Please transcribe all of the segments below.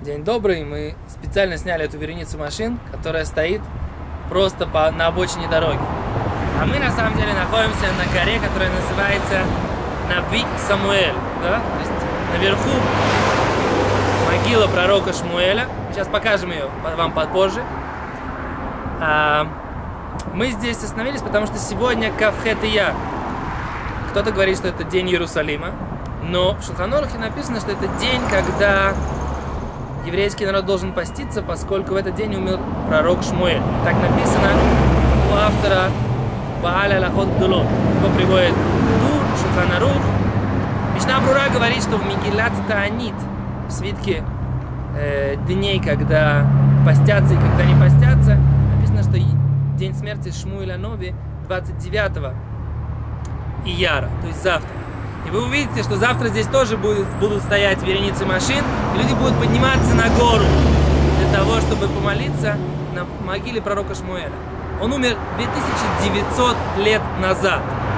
День добрый. Мы специально сняли эту вереницу машин, которая стоит просто на обочине дороги. А мы на самом деле находимся на горе, которая называется Нави Самуэль. Да? То есть наверху могила пророка Шмуэля. Сейчас покажем ее вам попозже. Мы здесь остановились, потому что сегодня Кавхет Ияр. Кто-то говорит, что это день Иерусалима, но в Шулхан Арухе написано, что это день, когда еврейский народ должен поститься, поскольку в этот день умер пророк Шмуэль. Так написано у автора Бааля Лахот Гдулот. Его приводит Тур, Шулхан Арух. Мишна Брура говорит, что в Мегилат Таанит, в свитке дней, когда постятся и когда не постятся, написано, что день смерти Шмуэля Нови 29 Ияра, то есть завтра. И вы увидите, что завтра здесь тоже будут стоять вереницы машин, и люди будут подниматься на гору для того, чтобы помолиться на могиле пророка Шмуэля. Он умер 2900 лет назад.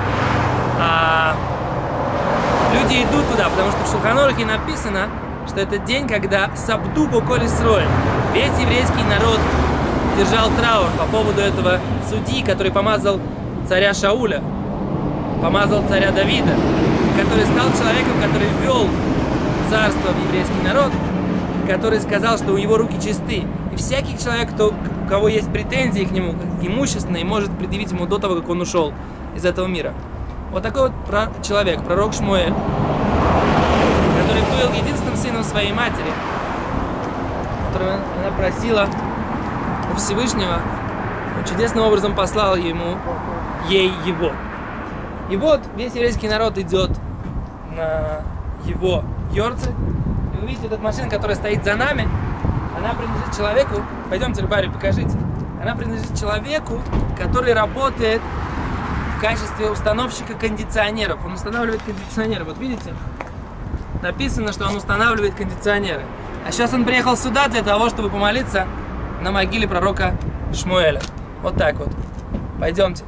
А люди идут туда, потому что в Шулхан Арухе написано, что это день, когда Сабду Боколь Исроэль, весь еврейский народ держал траур по поводу этого судьи, который помазал царя Шауля, помазал царя Давида, который стал человеком, который ввел царство в еврейский народ, который сказал, что у него руки чисты. И всякий человек, у кого есть претензии к нему, имущественные, может предъявить ему до того, как он ушел из этого мира. Вот такой вот человек, пророк Шмуэль, который был единственным сыном своей матери, которого она просила у Всевышнего, он чудесным образом послал ей его. И вот весь еврейский народ идет на его йорцит. И вы видите, эта машина, которая стоит за нами, она принадлежит человеку, пойдемте, Рыбари, покажите. Она принадлежит человеку, который работает в качестве установщика кондиционеров. Он устанавливает кондиционеры. Вот видите, написано, что он устанавливает кондиционеры. А сейчас он приехал сюда для того, чтобы помолиться на могиле пророка Шмуэля. Вот так вот. Пойдемте.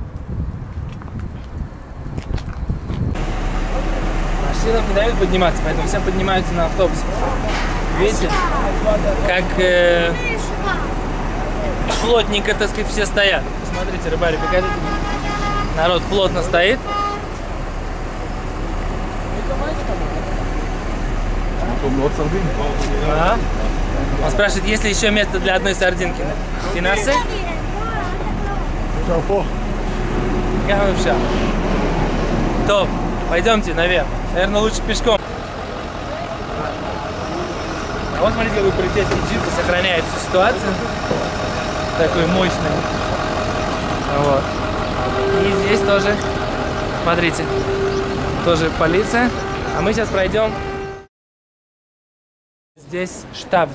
Машинам не дают подниматься, поэтому все поднимаются на автобусе. Видите, как плотненько, так сказать, все стоят. Посмотрите, Рыбари, покажите. Народ плотно стоит. А? Он спрашивает, есть ли еще место для одной сардинки. Финансы? Топ, пойдемте наверх. Наверное, лучше пешком. А вот смотрите, какой полицейский джип сохраняет всю ситуацию. Такой мощный. Вот. И здесь тоже, смотрите, тоже полиция. А мы сейчас пройдем. Здесь штаб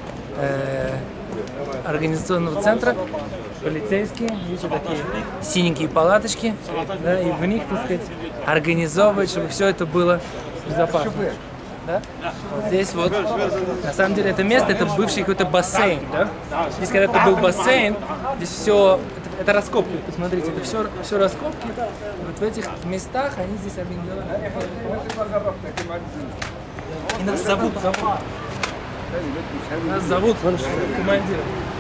организационного центра. Полицейские, видите, такие синенькие палаточки, да, и в них, так сказать, организовывать, чтобы все это было безопасно. Да? Вот здесь вот, на самом деле, это место, это бывший какой-то бассейн, да? Здесь когда-то был бассейн, здесь все, это раскопки, посмотрите, это все раскопки. Вот в этих местах они здесь организовали. И нас зовут. Нас зовут командир.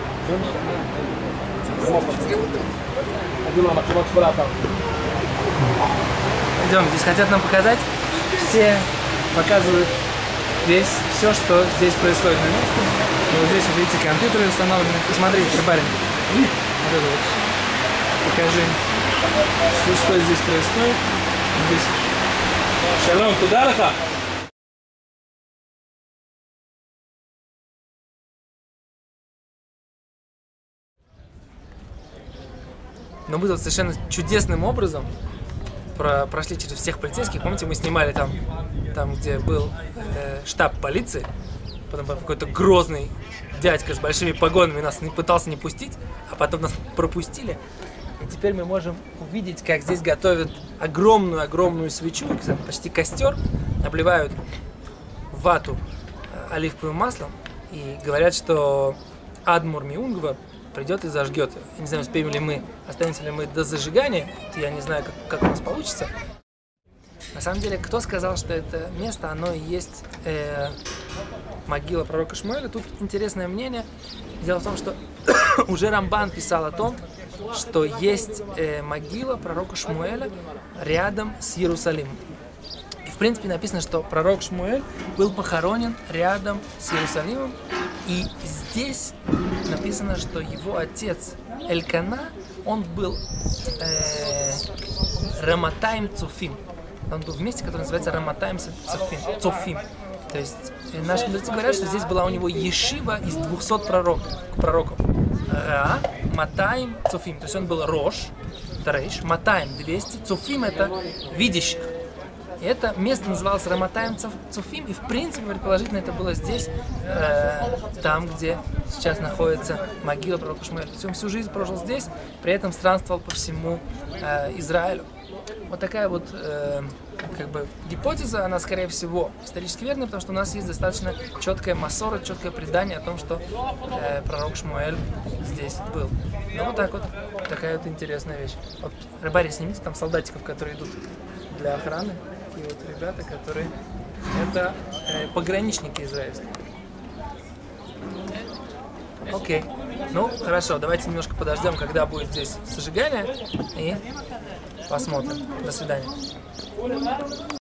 Идем, здесь хотят нам показать, все показывают все, что здесь происходит на месте. И вот здесь, вот видите, компьютеры установлены. Посмотрите, парень, вот это вот. Покажи, что здесь происходит. Здесь. Шалом, туда лаха. Но мы тут совершенно чудесным образом прошли через всех полицейских. Помните, мы снимали там где был штаб полиции. Потом был какой-то грозный дядька с большими погонами нас пытался не пустить, а потом нас пропустили. И теперь мы можем увидеть, как здесь готовят огромную свечу, почти костер, обливают вату оливковым маслом и говорят, что Адмур Миунгва придет и зажгет. Я не знаю, успеем ли мы, останемся ли мы до зажигания, я не знаю, как у нас получится. На самом деле, кто сказал, что это место, оно и есть могила пророка Шмуэля? Тут интересное мнение. Дело в том, что уже Рамбан писал о том, что есть могила пророка Шмуэля рядом с Иерусалимом. И в принципе написано, что пророк Шмуэль был похоронен рядом с Иерусалимом. И здесь написано, что его отец Элькана, он был Раматаим Цуфим. Он был в месте, которое называется Раматаим Цуфим. То есть наши мудрецы говорят, что здесь была у него ешива из 200 пророков. Ра, Матаим, Цуфим. То есть он был Рош, Тарейш, Матаим 200, Цуфим это видящих. И это место называлось Раматаим Цуфим, и в принципе, предположительно, это было здесь, там, где сейчас находится могила пророка Шмуэля. То есть он всю жизнь прожил здесь, при этом странствовал по всему Израилю. Вот такая вот как бы гипотеза, она скорее всего исторически верная, потому что у нас есть достаточно четкая массора, четкое предание о том, что пророк Шмуэль здесь был. Ну вот так вот, такая вот интересная вещь. Вот, рыбари, снимите там солдатиков, которые идут для охраны. Такие вот ребята, которые это пограничники израильские. Окей. Ну, хорошо, давайте немножко подождем, когда будет здесь сожигание, и посмотрим. До свидания.